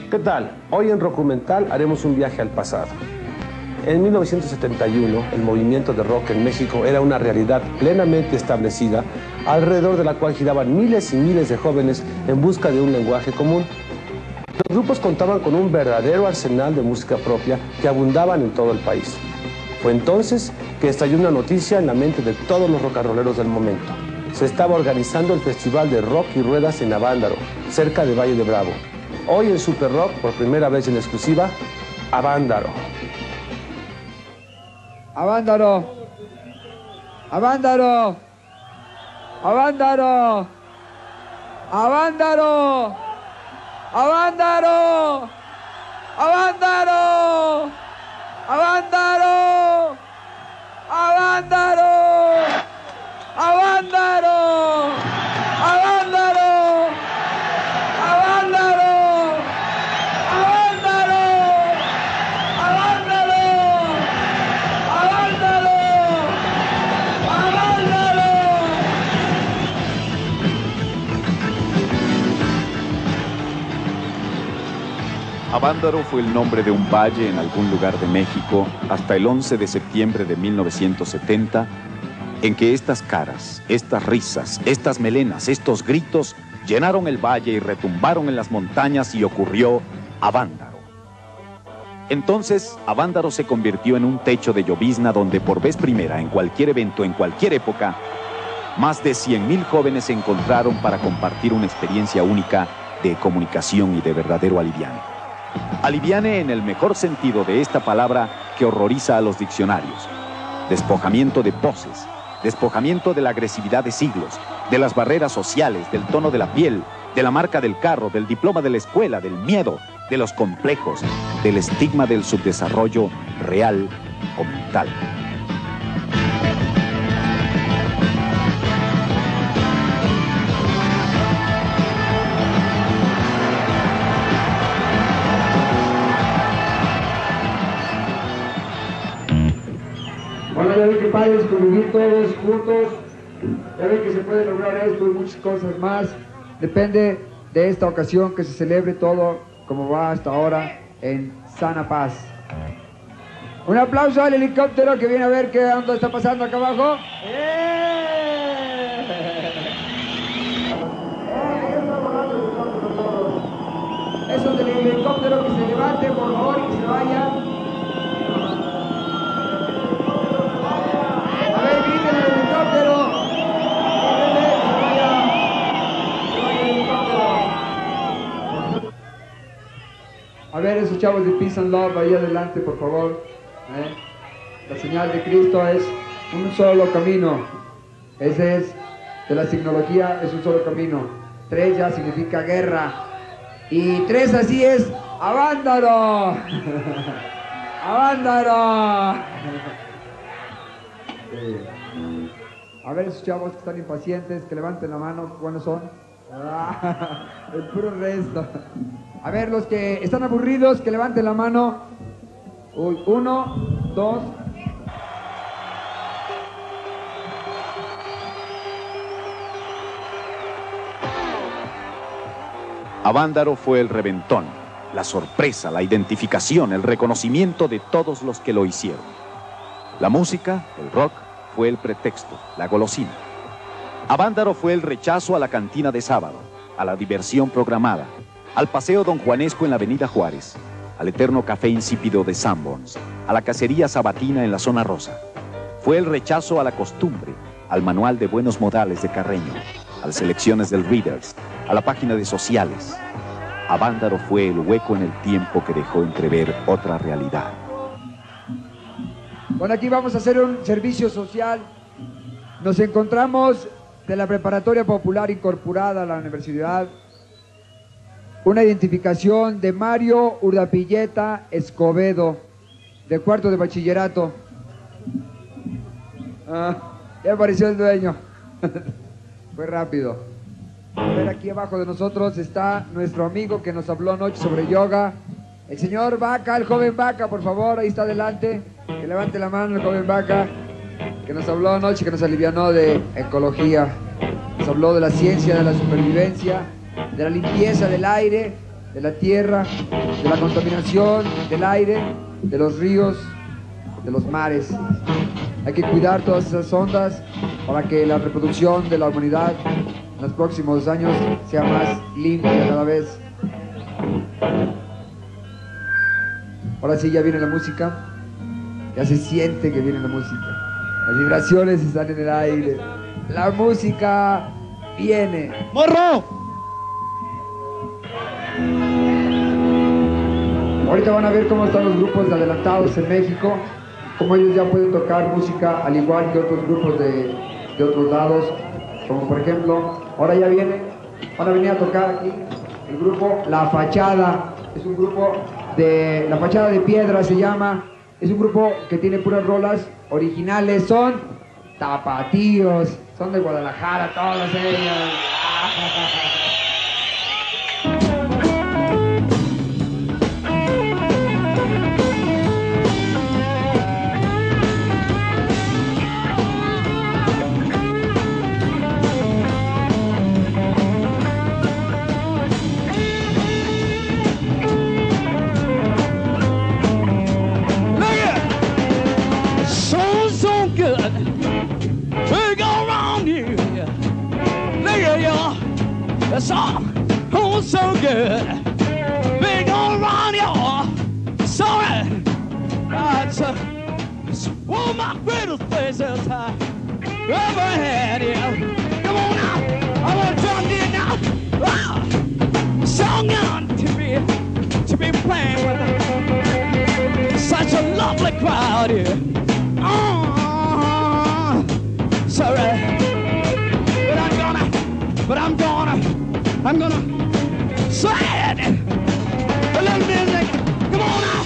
¿Qué tal? Hoy en Rockumental haremos un viaje al pasado. En 1971, el movimiento de rock en México era una realidad plenamente establecida, alrededor de la cual giraban miles y miles de jóvenes en busca de un lenguaje común. Los grupos contaban con un verdadero arsenal de música propia que abundaban en todo el país. Fue entonces que estalló una noticia en la mente de todos los rock and rolleros del momento. Se estaba organizando el Festival de Rock y Ruedas en Avándaro, cerca de Valle de Bravo. Hoy en Super Rock, por primera vez en exclusiva, Avándaro. Avándaro. Avándaro. Avándaro. Avándaro. Avándaro. Avándaro. Avándaro. Avándaro. Avándaro. Avándaro. Avándaro. Avándaro. Avándaro. Avándaro. Avándaro. Avándaro fue el nombre de un valle en algún lugar de México hasta el 11 de septiembre de 1970, en que estas caras, estas risas, estas melenas, estos gritos llenaron el valle y retumbaron en las montañas y ocurrió Avándaro. Entonces, Avándaro se convirtió en un techo de llovizna donde por vez primera, en cualquier evento, en cualquier época, más de 100,000 jóvenes se encontraron para compartir una experiencia única de comunicación y de verdadero aliviane. Aliviane en el mejor sentido de esta palabra que horroriza a los diccionarios. Despojamiento de poses, despojamiento de la agresividad de siglos, de las barreras sociales, del tono de la piel, de la marca del carro, del diploma de la escuela, del miedo, de los complejos, del estigma del subdesarrollo real o mental. Bueno, ya ven que padres convivir todos juntos, ya ven que se puede lograr esto y muchas cosas más. Depende de esta ocasión que se celebre todo como va hasta ahora en sana paz. Un aplauso al helicóptero que viene a ver qué onda está pasando acá abajo. Eso del helicóptero que se levante, por favor, y que se vaya. A ver, griten el helicóptero. A ver, esos chavos de Peace and Love, ahí adelante, por favor. La señal de Cristo es un solo camino. Ese es, de la signología, es un solo camino. 3 ya significa guerra. Y 3 así es, Avándaro. Avándaro. A ver, esos chavos que están impacientes, que levanten la mano, ¿cuáles son? El puro resto. A ver, los que están aburridos, que levanten la mano. 1, 2. Avándaro fue el reventón, la sorpresa, la identificación, el reconocimiento de todos los que lo hicieron. La música, el rock, fue el pretexto, la golosina. Avándaro fue el rechazo a la cantina de sábado, a la diversión programada, al paseo Don Juanesco en la Avenida Juárez, al eterno café insípido de Sanborns, a la cacería sabatina en la Zona Rosa. Fue el rechazo a la costumbre, al manual de buenos modales de Carreño, a las selecciones del Readers, a la página de Sociales. Avándaro fue el hueco en el tiempo que dejó entrever otra realidad. Bueno, aquí vamos a hacer un servicio social. Nos encontramos de la Preparatoria Popular incorporada a la universidad. Una identificación de Mario Urdapilleta Escobedo, de cuarto de bachillerato. Ya apareció el dueño. Fue rápido. A ver, aquí abajo de nosotros está nuestro amigo que nos habló anoche sobre yoga. El señor Vaca, el joven Vaca, por favor, ahí está adelante. Que levante la mano el joven Vaca, que nos habló anoche, que nos alivianó de ecología. Nos habló de la ciencia de la supervivencia, de la limpieza del aire de la tierra, de la contaminación, del aire, de los ríos, de los mares. Hay que cuidar todas esas ondas para que la reproducción de la humanidad en los próximos años sea más limpia cada vez. Ahora sí, ya viene la música. Ya se siente que viene la música. Las vibraciones están en el aire. La música viene. ¡Morro! Ahorita van a ver cómo están los grupos adelantados en México, cómo ellos ya pueden tocar música al igual que otros grupos de otros lados, como por ejemplo, ahora ya van a venir a tocar aquí el grupo La Fachada. Es un grupo de La Fachada de Piedra se llama. Es un grupo que tiene puras rolas originales, son tapatíos, son de Guadalajara todas ellas. It's all oh, so good. Big all around y'all. Sorry. It's one of my greatest places I ever had. Yeah. Come on now. I want to jump in now. Wow. So young to be playing with such a lovely crowd here. Sorry. I'm gonna slide a little music. Come on now.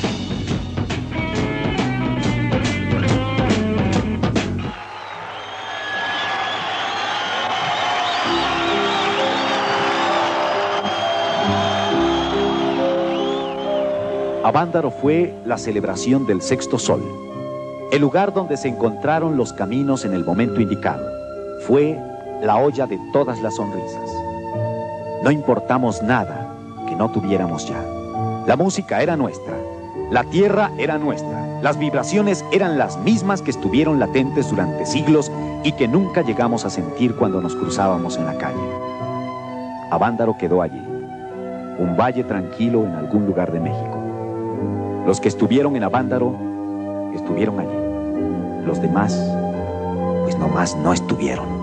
Avándaro fue la celebración del sexto sol, el lugar donde se encontraron los caminos en el momento indicado. Fue la olla de todas las sonrisas. No importamos nada que no tuviéramos ya. La música era nuestra, la tierra era nuestra, las vibraciones eran las mismas que estuvieron latentes durante siglos y que nunca llegamos a sentir cuando nos cruzábamos en la calle. Avándaro quedó allí, un valle tranquilo en algún lugar de México. Los que estuvieron en Avándaro estuvieron allí. Los demás, pues nomás no estuvieron.